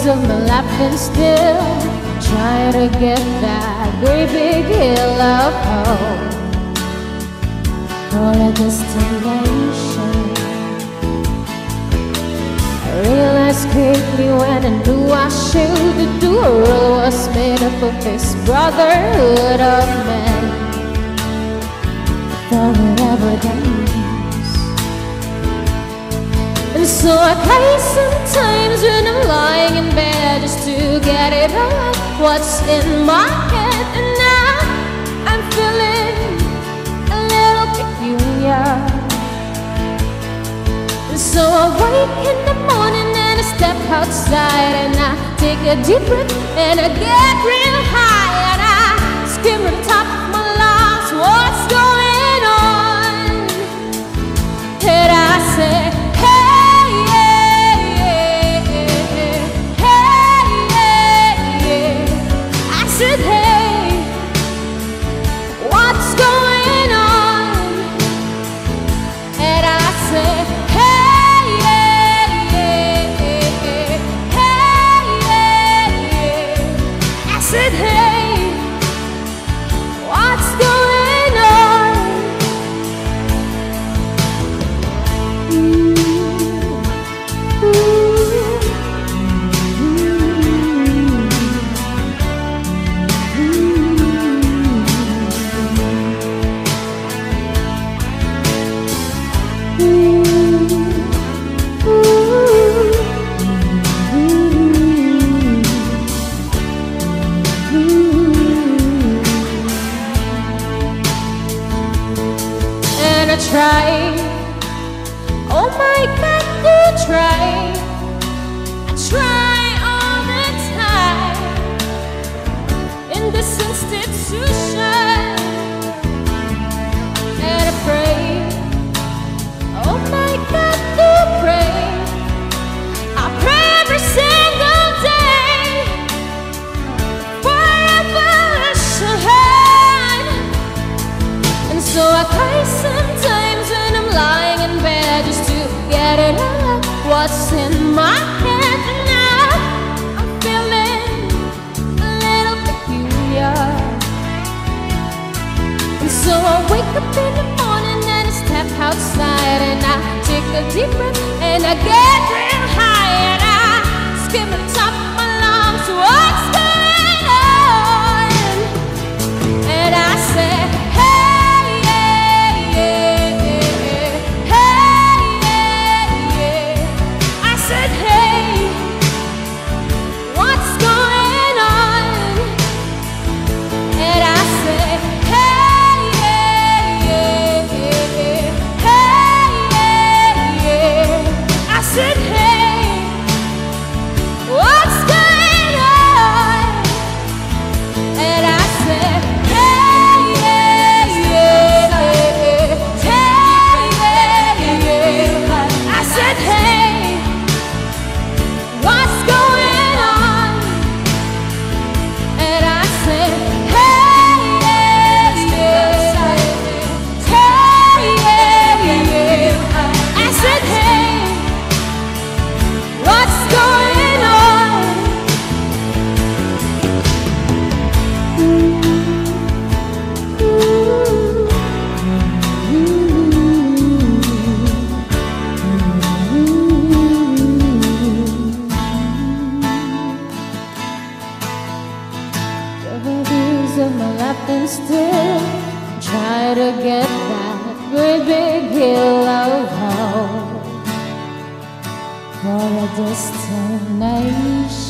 of my life and still trying to get that great big hill of hope for a destination. I realized quickly when I knew I should do. A world was made up of this brotherhood of men, for whatever that means. And so I cry sometimes when I'm lying in bed just to get it out what's in my head. And now I'm feeling a little peculiar. And so I wake in the morning and I step outside and I take a deep breath and I get real high and I scream at the top of my lungs, what's going on? And I say, hey, yeah, yeah, yeah, hey, yeah, yeah. I said, hey, what's going on? And I said, hey, yeah, yeah, yeah, hey, yeah, yeah. I said, hey, what's going on? And I try, oh my God, do try. I try all the time in this institution. And I pray, oh my God, do pray. I pray every single day for revolution. And so I cry sometimes when I'm lying in bed just to get it out what's in my head. Now I'm feeling a little peculiar. And so I wake up in the morning and I step outside and I take a deep breath and I get real high and I scream at the top of my lungs, what's going on? And I say, hey, yeah, yeah, yeah, hey, yeah, yeah. I said, hey, what's going on? And I said, hey, yeah, yeah, yeah, hey, yeah, yeah. I said, hey, what's going on? And I said, hey, yeah, yeah, yeah, hey, yeah, yeah. I said, hey, what's going on? And I said, hey, yeah, yeah, hey, yeah, yeah. I said, hey, what's going on? Over years of my life and still try to get that great big hill of hope for a destination.